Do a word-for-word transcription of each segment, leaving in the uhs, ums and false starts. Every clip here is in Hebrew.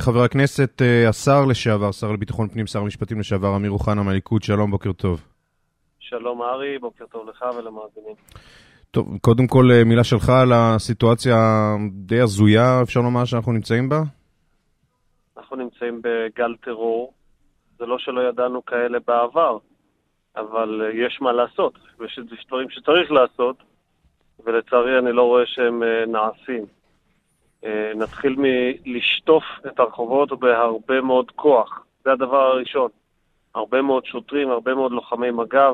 חבר הכנסת, השר לשעבר, שר לביטחון פנים, שר המשפטים לשעבר, אמיר אוחנה מהליכוד. שלום, בוקר טוב. שלום ארי, בוקר טוב לך ולמאזינים. טוב, קודם כל מילה שלך על הסיטואציה די הזויה, אפשר לומר שאנחנו נמצאים בה? אנחנו נמצאים בגל טרור, זה לא שלא ידענו כאלה בעבר, אבל יש מה לעשות, ויש דברים שצריך לעשות, ולצערי אני לא רואה שהם נעשים. נתחיל מלשטוף את הרחובות בהרבה מאוד כוח, זה הדבר הראשון. הרבה מאוד שוטרים, הרבה מאוד לוחמי מג"ב,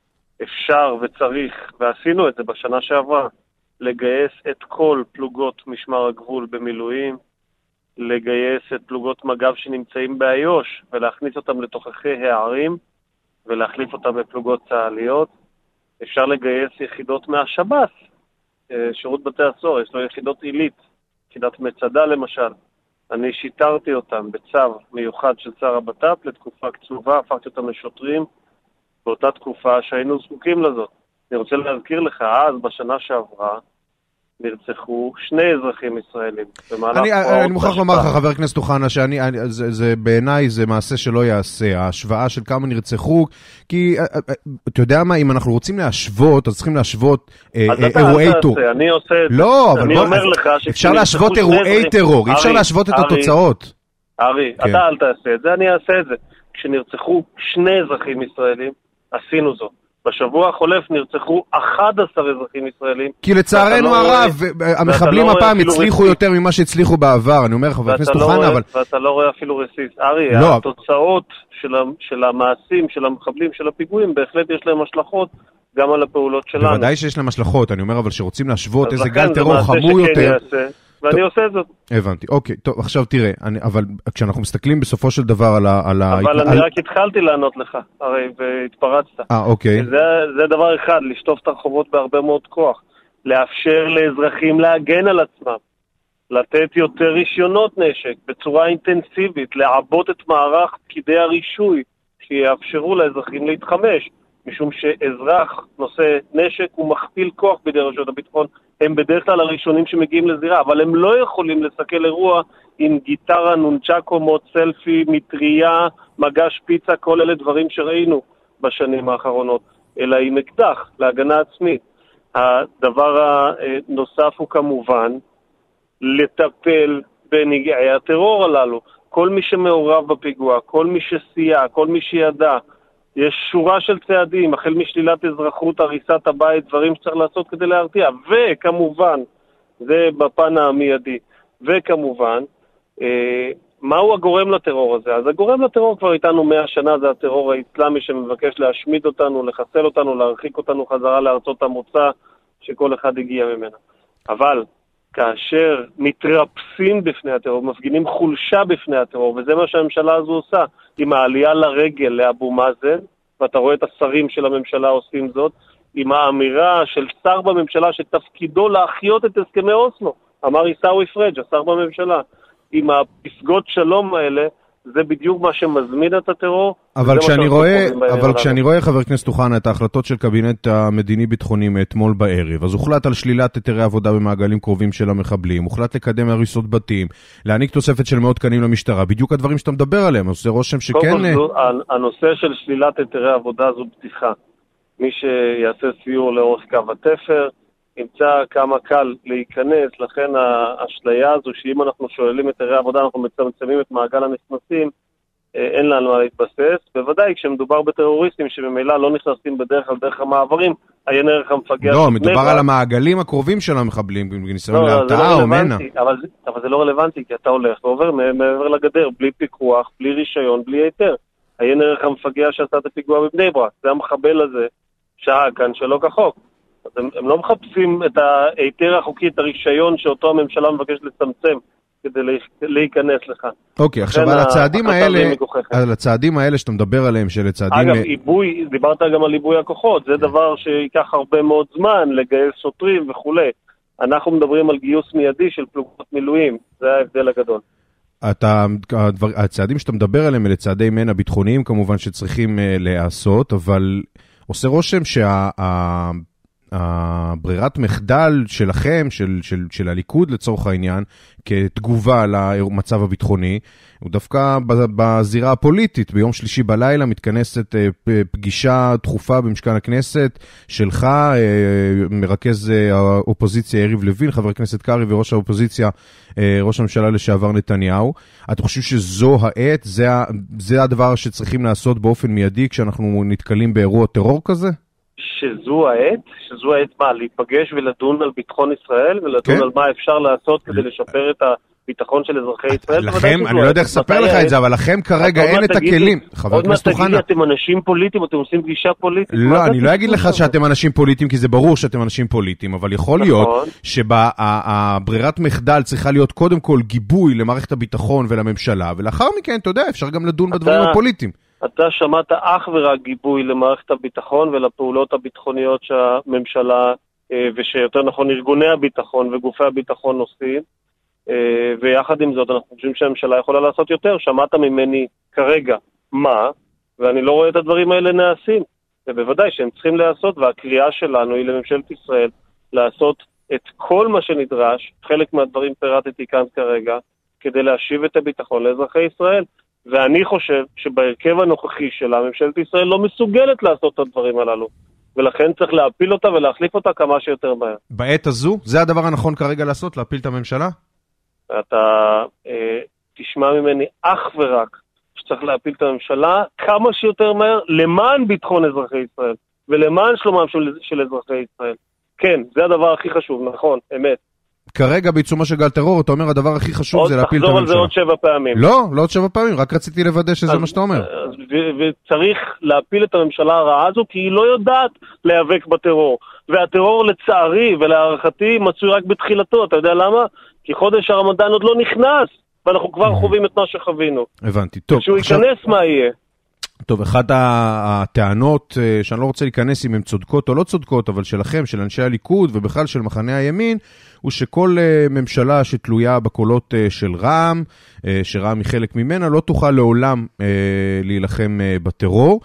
אפשר וצריך, ועשינו את זה בשנה שעברה, לגייס את כל פלוגות משמר הגבול במילואים, לגייס את פלוגות מג"ב שנמצאים באיו"ש, ולהכניס אותם לתוככי הערים, ולהחליף אותם בפלוגות צה"ליות. אפשר לגייס יחידות מהשב"ס, שירות בתי הסוהר, יש לו יחידות עילית, יחידת מצדה למשל. אני שיתרתי אותם בצו מיוחד של שר הבט"פ לתקופה קצובה, הפכתי אותם לשוטרים באותה תקופה שהיינו זקוקים לזאת. אני רוצה להזכיר לך, אז בשנה שעברה נרצחו שני אזרחים ישראלים. אני, אני מוכרח לומר לך, חבר הכנסת אוחנה, שאני, זה, זה, בעיניי זה מעשה שלא יעשה, ההשוואה של כמה נרצחו, כי אתה יודע מה, אם אנחנו רוצים להשוות, אז צריכים להשוות אירועי טרור. אני עושה את זה. לא, אבל אני אומר לך, אפשר להשוות אירועי טרור, אי אפשר להשוות את התוצאות. ארי, אתה אל תעשה את זה, אני אעשה את זה. כשנרצחו שני אזרחים ישראלים, עשינו זאת. בשבוע החולף נרצחו אחד עשר אזרחים ישראלים. כי לצערנו הרב, המחבלים הפעם הצליחו יותר ממה שהצליחו בעבר. אני אומר, חבר הכנסת אוחנה, אבל... ואתה לא רואה אפילו רסיס. ארי, התוצאות של המעשים, של המחבלים, של הפיגועים, בהחלט יש להם השלכות גם על הפעולות שלנו. בוודאי שיש להם השלכות. אני אומר, אבל שרוצים להשוות איזה גל טרור חמור יותר. ואני עושה את זאת. הבנתי, אוקיי, טוב, עכשיו תראה, אני, אבל כשאנחנו מסתכלים בסופו של דבר על ה... על אבל ה... אני רק התחלתי לענות לך, הרי, והתפרצת. אה, אוקיי. זה, זה דבר אחד, לשטוף את הרחובות בהרבה מאוד כוח, לאפשר לאזרחים להגן על עצמם, לתת יותר רישיונות נשק בצורה אינטנסיבית, לעבות את מערך פקידי הרישוי, שיאפשרו לאזרחים להתחמש, משום שאזרח נושא נשק הוא מכפיל כוח בידי רשויות הביטחון, הם בדרך כלל הראשונים שמגיעים לזירה, אבל הם לא יכולים לסכל אירוע עם גיטרה, נונצ'קו, מוט סלפי, מטריה, מגש פיצה, כל אלה דברים שראינו בשנים האחרונות, אלא עם אקדח להגנה עצמית. הדבר הנוסף הוא כמובן לטפל בנגעי הטרור הללו. כל מי שמעורב בפיגוע, כל מי שסייע, כל מי שידע, יש שורה של צעדים, החל משלילת אזרחות, הריסת הבית, דברים שצריך לעשות כדי להרתיע. וכמובן, זה בפן המיידי, וכמובן, אה, מהו הגורם לטרור הזה? אז הגורם לטרור כבר איתנו מאה שנה, זה הטרור האסלאמי שמבקש להשמיד אותנו, לחסל אותנו, להרחיק אותנו חזרה לארצות המוצא שכל אחד הגיע ממנה. אבל כאשר מתרפסים בפני הטרור, מפגינים חולשה בפני הטרור, וזה מה שהממשלה הזו עושה, עם העלייה לרגל לאבו מאזן, ואתה רואה את השרים של הממשלה עושים זאת, עם האמירה של שר בממשלה שתפקידו להחיות את הסכמי אוסלו, אמר עיסאווי פריג', השר בממשלה, עם הפסגות שלום האלה, זה בדיוק מה שמזמין את הטרור. אבל כשאני רואה, אבל כשאני רואה, חבר הכנסת אוחנה, את ההחלטות של קבינט המדיני-ביטחוני מאתמול בערב, אז הוחלט על שלילת היתרי עבודה במעגלים קרובים של המחבלים, הוחלט לקדם הריסות בתים, להעניק תוספת של מאות תקנים למשטרה, בדיוק הדברים שאתה מדבר עליהם, אז זה רושם שכן... הנושא של שלילת היתרי עבודה זו בדיחה. מי שיעשה סיור לאורך קו התפר, ימצא כמה קל להיכנס, לכן האשליה הזו שאם אנחנו שוללים את היתרי העבודה, אנחנו מצמצמים את מעגל הנכנסים, אין לנו מה להתבסס. בוודאי כשמדובר בטרוריסטים שממילא לא נכנסים בדרך כלל דרך המעברים, עיין ערך המפגע... לא, מדובר על המעגלים הקרובים של המחבלים, בניסיון להרתעה או מנע. אבל זה לא רלוונטי, כי אתה הולך ועובר מעבר לגדר, בלי פיקוח, בלי רישיון, בלי היתר. עיין ערך המפגע שעשה את הפיגוע בבני ברק, זה המחבל הזה שעה כאן שלא כחוק. אז הם, הם לא מחפשים את היתר החוקי, את הרישיון שאותו הממשלה מבקש לצמצם כדי להיכנס לך. אוקיי, עכשיו על הצעדים האלה, על הצעדים האלה שאתה מדבר עליהם, של הצעדים... אגב, עיבוי, דיברת גם על עיבוי הכוחות, זה דבר שיקח הרבה מאוד זמן לגייס שוטרים וכו'. אנחנו מדברים על גיוס מיידי של פלוגות מילואים, זה ההבדל הגדול. אתה, הצעדים שאתה מדבר עליהם אלה צעדי מנע ביטחוניים כמובן שצריכים להיעשות, אבל עושה רושם שה... הברירת מחדל שלכם, של, של, של הליכוד לצורך העניין, כתגובה למצב הביטחוני, הוא דווקא בזירה הפוליטית. ביום שלישי בלילה מתכנסת פגישה דחופה במשכן הכנסת שלך, מרכז האופוזיציה יריב לוין, חבר הכנסת קרי, וראש האופוזיציה, ראש הממשלה לשעבר נתניהו. אתה חושב שזו העת, זה, זה הדבר שצריכים לעשות באופן מיידי כשאנחנו נתקלים באירוע טרור כזה? שזו העת? שזו העת מה? להיפגש ולדון על ביטחון ישראל, ולדון כן? על מה אפשר לעשות כדי לשפר את הביטחון של אזרחי ישראל? לכם, אני לא יודע איך לספר לך את זה, אבל לכם כרגע אין את הכלים. עוד מעט תגיד לי, אתם אנשים פוליטיים, אתם עושים פגישה פוליטית? לא, אני לא אגיד לך שאתם אנשים פוליטיים, כי זה ברור שאתם אנשים פוליטיים, אבל יכול להיות שבברירת מחדל צריכה להיות קודם כל גיבוי למערכת הביטחון ולממשלה, ולאחר מכן, אתה יודע, אפשר גם לדון בדברים הפוליטיים. אתה שמעת אך ורק גיבוי למערכת הביטחון ולפעולות הביטחוניות שהממשלה, ושיותר נכון ארגוני הביטחון וגופי הביטחון עושים, ויחד עם זאת אנחנו חושבים שהממשלה יכולה לעשות יותר. שמעת ממני כרגע מה, ואני לא רואה את הדברים האלה נעשים, ובוודאי שהם צריכים לעשות, והקריאה שלנו היא לממשלת ישראל לעשות את כל מה שנדרש, חלק מהדברים פירטתי כאן כרגע, כדי להשיב את הביטחון לאזרחי ישראל. ואני חושב שבהרכב הנוכחי שלה, ממשלת ישראל לא מסוגלת לעשות את הדברים הללו. ולכן צריך להפיל אותה ולהחליף אותה כמה שיותר מהר. בעת הזו? זה הדבר הנכון כרגע לעשות? להפיל את הממשלה? אתה אה, תשמע ממני אך ורק שצריך להפיל את הממשלה כמה שיותר מהר למען ביטחון אזרחי ישראל. ולמען שלומם של, של אזרחי ישראל. כן, זה הדבר הכי חשוב, נכון, אמת. כרגע בעיצומו של גל טרור, אתה אומר, הדבר הכי חשוב זה להפיל את הממשלה. תחזור על זה עוד שבע פעמים. לא, לא עוד שבע פעמים, רק רציתי לוודא שזה מה שאתה אומר. וצריך להפיל את הממשלה הרעה הזו, כי היא לא יודעת להיאבק בטרור. והטרור לצערי ולהערכתי מצוי רק בתחילתו. אתה יודע למה? כי חודש הרמדאן עוד לא נכנס, ואנחנו כבר חווים את מה שחווינו. הבנתי, טוב. כשהוא ייכנס, מה יהיה? טוב, אחת הטענות שאני לא רוצה להיכנס אם הן צודקות או לא צודקות, אבל שלכם, של אנשי הליכוד ובכלל של מחנה הימין, הוא שכל ממשלה שתלויה בקולות של רע"מ, שרע"מ היא חלק ממנה, לא תוכל לעולם להילחם בטרור.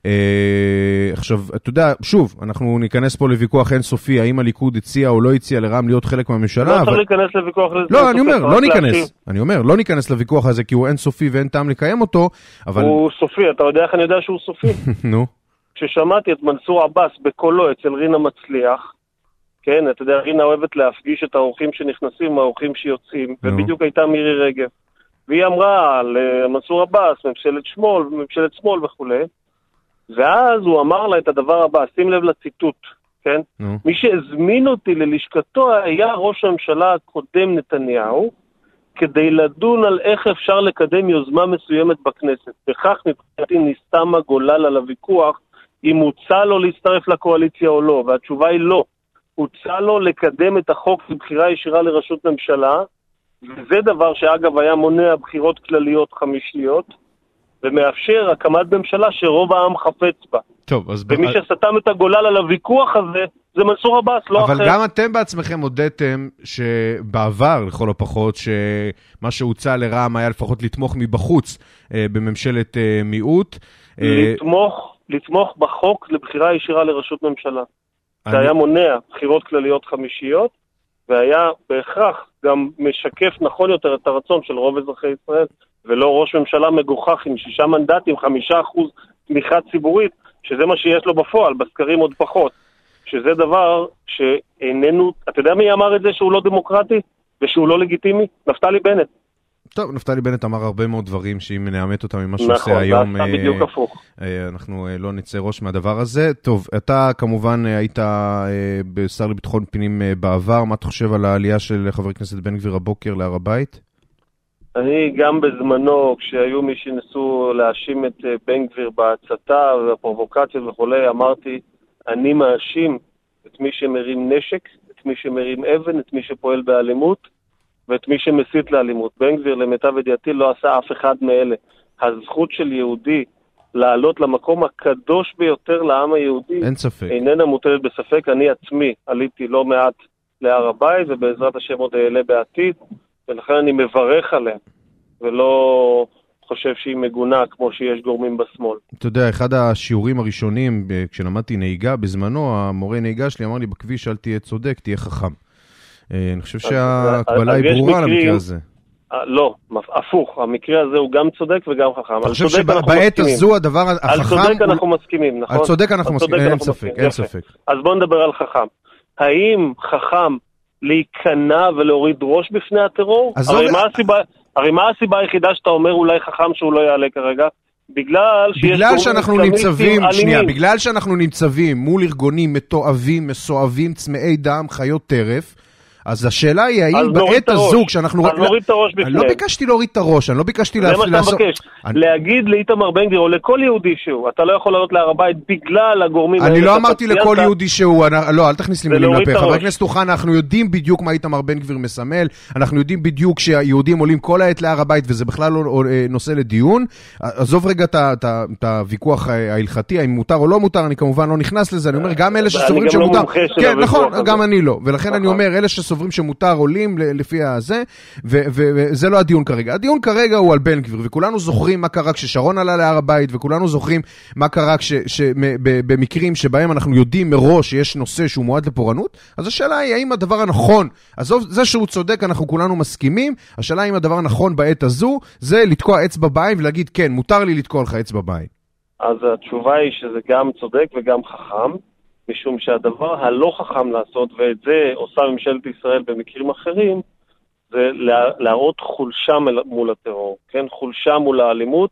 עכשיו, אתה יודע, שוב, אנחנו ניכנס פה לוויכוח אינסופי, האם הליכוד הציע או לא הציע לרע"מ להיות חלק מהממשלה. לא צריך להיכנס לוויכוח הזה. לא, אני אומר, לא ניכנס. אני אומר, לא ניכנס לוויכוח הזה, כי הוא אינסופי ואין טעם לקיים אותו, אבל... הוא סופי, אתה יודע איך אני יודע שהוא סופי? נו. כששמעתי את מנסור עבאס בקולו אצל רינה מצליח, כן, אתה יודע, רינה אוהבת להפגיש את האורחים שנכנסים מהאורחים שיוצאים, ובדיוק הייתה מירי רגב. והיא אמרה למנסור עבאס, ממשלת שמאל, ממשלת שמאל וכו'. ואז הוא אמר לה את הדבר הבא, שים לב לציטוט, כן? מי שהזמין אותי ללשכתו היה ראש הממשלה הקודם נתניהו, כדי לדון על איך אפשר לקדם יוזמה מסוימת בכנסת. וכך מבחינתי נסתם הגולל על הוויכוח, אם הוצע לו להצטרף לקואליציה או לא, והתשובה היא לא. הוצע לו לקדם את החוק לבחירה ישירה לראשות ממשלה, וזה דבר שאגב היה מונע בחירות כלליות חמישיות, ומאפשר הקמת ממשלה שרוב העם חפץ בה. טוב, אז... ומי שסתם את הגולל על הוויכוח הזה, זה מנסור עבאס, לא אחר. אבל גם אתם בעצמכם הודיתם שבעבר, לכל הפחות, שמה שהוצע לרע"מ היה לפחות לתמוך מבחוץ בממשלת מיעוט. לתמוך, לתמוך בחוק לבחירה ישירה לראשות ממשלה. זה היה מונע בחירות כלליות חמישיות, והיה בהכרח גם משקף נכון יותר את הרצון של רוב אזרחי ישראל, ולא ראש ממשלה מגוחך עם שישה מנדטים, חמישה אחוז תמיכה ציבורית, שזה מה שיש לו בפועל, בסקרים עוד פחות. שזה דבר שאיננו, אתה יודע מי אמר את זה שהוא לא דמוקרטי ושהוא לא לגיטימי? נפתלי בנט. טוב, נפתלי בנט אמר הרבה מאוד דברים שאם נאמת אותם ממה שהוא עושה היום, נכון, זה בדיוק הפוך. אנחנו לא נצא ראש מהדבר הזה. טוב, אתה כמובן היית בשר לביטחון פנים בעבר, מה אתה חושב על העלייה של חבר הכנסת בן גביר הבוקר להר הבית? אני גם בזמנו, כשהיו מי שנסו להאשים את בן גביר בהצתה והפרובוקציות וכולי, אמרתי, אני מאשים את מי שמרים נשק, את מי שמרים אבן, את מי שפועל באלימות, ואת מי שמסית לאלימות. בן גביר למיטב ידיעתי לא עשה אף אחד מאלה. הזכות של יהודי לעלות למקום הקדוש ביותר לעם היהודי, אין ספק. איננה מוטלת בספק. אני עצמי עליתי לא מעט להר הבית, ובעזרת השם עוד אעלה בעתיד, ולכן אני מברך עליה, ולא חושב שהיא מגונה כמו שיש גורמים בשמאל. אתה יודע, אחד השיעורים הראשונים, כשלמדתי נהיגה בזמנו, המורה נהיגה שלי אמר לי בכביש, אל תהיה צודק, תהיה חכם. אני חושב שהקבלה היא ברורה למקרה הזה. לא, הפוך, המקרה הזה הוא גם צודק וגם חכם. אתה חושב שבעת הזו הדבר החכם... על צודק אנחנו מסכימים, נכון? על צודק אנחנו מסכימים, אין ספק, אין ספק. אז בואו נדבר על חכם. האם חכם להיכנע ולהוריד ראש בפני הטרור? הרי מה הסיבה היחידה שאתה אומר אולי חכם שהוא לא יעלה כרגע? בגלל בגלל שאנחנו נמצבים, שנייה, בגלל שאנחנו נמצבים מול ארגונים מתועבים, מסואבים, צמאי דם, חיות טרף, אז השאלה היא, האם בעת הזו, כשאנחנו... אז להוריד את הראש בפניהם. אני לא ביקשתי להוריד את הראש, אני לא ביקשתי לעשות... זה מה שאתה מבקש. להגיד לאיתמר בן גביר, או לכל יהודי שהוא, אתה לא יכול לעלות להר הבית בגלל הגורמים... אני לא אמרתי לכל יהודי שהוא, לא, אל תכניס לי מילים לפה. חבר הכנסת אוחנה, אנחנו יודעים בדיוק מה איתמר בן גביר מסמל, אנחנו יודעים בדיוק שהיהודים עולים כל העת להר הבית, וזה בכלל לא נושא לדיון. עזוב רגע את הוויכוח ההלכתי, האם מותר או לא מותר, אני כמובן לא נכנס לזה. אני אומר, גם אלה שסוברים שמותר... כן, נכון, גם אני לא. ולכן אני אומר, אלה שסוברים שמותר עולים לפי הזה, וזה לא הדיון כרגע. הדיון כרגע הוא על בן גביר, וכולנו זוכרים מה קרה כששרון עלה להר הבית, וכולנו זוכרים מה קרה במקרים שבהם אנחנו יודעים מראש שיש נושא שהוא מועד לפורענות. אז השאלה היא, האם הדבר הנכון, עזוב, זה שהוא צודק, אנחנו כולנו מסכימים, השאלה האם הדבר הנכון בעת הזו, זה לתקוע אצבע בעין ולהגיד, כן, מותר לי לתקוע לך אצבע בעין. אז התשובה היא שזה גם צודק וגם חכם, משום שהדבר הלא חכם לעשות, ואת זה עושה ממשלת ישראל במקרים אחרים, זה להראות חולשה מול הטרור, כן? חולשה מול האלימות,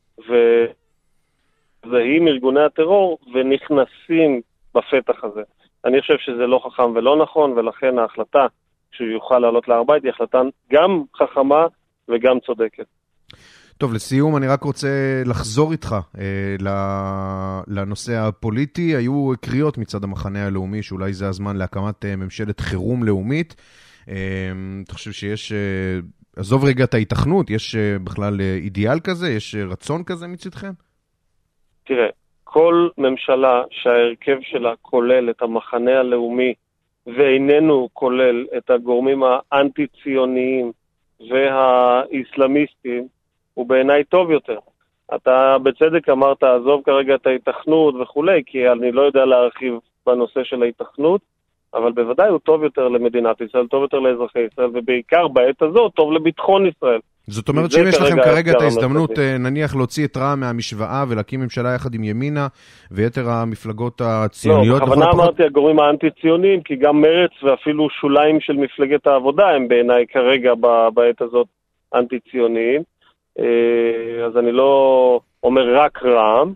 וזהים ארגוני הטרור ונכנסים בפתח הזה. אני חושב שזה לא חכם ולא נכון, ולכן ההחלטה שהוא יוכל לעלות להר הבית היא החלטה גם חכמה וגם צודקת. טוב, לסיום, אני רק רוצה לחזור איתך אה, לנושא הפוליטי. היו קריאות מצד המחנה הלאומי, שאולי זה הזמן להקמת אה, ממשלת חירום לאומית. אה, אתה חושב שיש, אה, עזוב רגע את ההיתכנות, יש אה, בכלל אה, אידיאל כזה? יש אה, רצון כזה מצדכם? תראה, כל ממשלה שההרכב שלה כולל את המחנה הלאומי, ואיננו כולל את הגורמים האנטי-ציוניים והאיסלאמיסטים, הוא בעיניי טוב יותר. אתה בצדק אמרת, עזוב כרגע את ההיתכנות וכולי, כי אני לא יודע להרחיב בנושא של ההיתכנות, אבל בוודאי הוא טוב יותר למדינת ישראל, טוב יותר לאזרחי ישראל, ובעיקר בעת הזאת טוב לביטחון ישראל. זאת אומרת שאם יש לכם כרגע את ההזדמנות, נניח להוציא את רע"מ מהמשוואה ולהקים ממשלה יחד עם ימינה ויתר המפלגות הציוניות. לא, בכוונה אמרתי הגורמים האנטי-ציוניים, כי גם מרץ ואפילו שוליים של מפלגת העבודה הם בעיניי כרגע בעת הזאת אנטי-ציוניים. אז אני לא אומר רק רע"מ,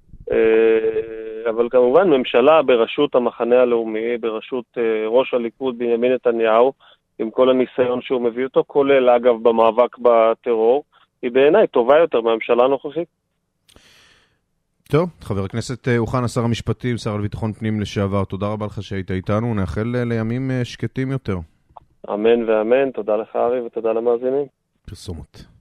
אבל כמובן ממשלה בראשות המחנה הלאומי, בראשות ראש הליכוד בנימין נתניהו, עם כל הניסיון שהוא מביא אותו, כולל אגב במאבק בטרור, היא בעיניי טובה יותר מהממשלה הנוכחית. טוב, חבר הכנסת אוחנה, שר המשפטים, שר לביטחון פנים לשעבר, תודה רבה לך שהיית איתנו, נאחל לימים שקטים יותר. אמן ואמן, תודה לך ארי ותודה למאזינים. פרסומות.